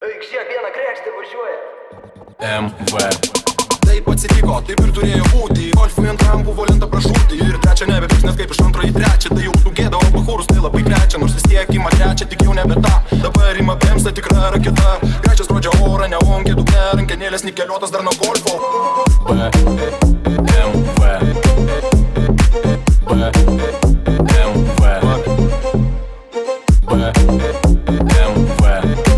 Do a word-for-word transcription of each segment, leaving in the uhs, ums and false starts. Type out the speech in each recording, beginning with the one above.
Eik žiek, vieną krekštį važiuoja. M V. Taip atsitiko, taip ir turėjo būti. Golfui antram buvo lenta pražūti. Ir trečia nebepirks, nes kaip iš antro į trečią. Tai jau tu gėda, o bachūrus tai labai krečia. Nors vis tiek ima trečią, tik jau nebe ta. Dabar ima bremsta tikra raketa. Grečias rodžia orą, neonkė, dugne, rankenėlės nikeliotas dar nuo golfo. B, M V. B, M V. B, M V.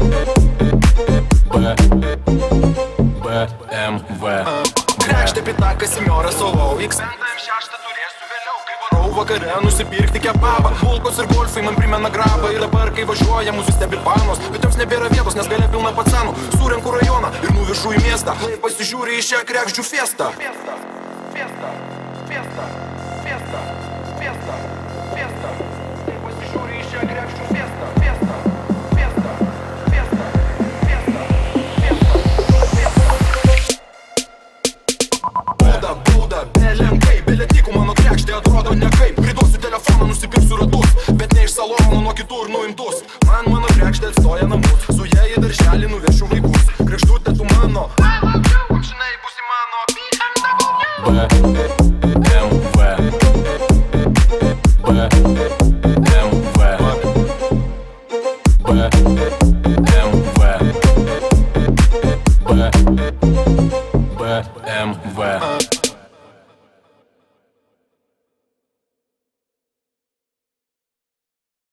B, B, M V. Krekštė pita Kasimioras Solau. X M šeštą turėsiu vėliau, kai varau vakare nusipirkti kebabą. Bulkos ir golfai man primena grabą. Ir dabar, kai važiuoja, mūsų stebi panos. Bet joms nebėra vietos, nes galia pilna pacanų. Surenku rajoną ir nuvežu į miestą. Pasižiūri į šią krekščių fiestą. Fiesta, fiesta, fiesta, fiesta, fiesta, fiesta. Pasižiūri į šią krekščių fiestą. Fiesta, fiesta, fiesta, fiesta, fiesta. Būda, būda, belenkai, beletikų mano krekštė atrodo nekaip. Priduosiu telefoną, nusipirksiu ratus, bet ne iš salono, nuo kitur nuimtus. Man mano krekštė atstoja namus, su ja į darželį nuvešiu vaikus. Krekštutė tu mano, amžinai būsi mano B M W.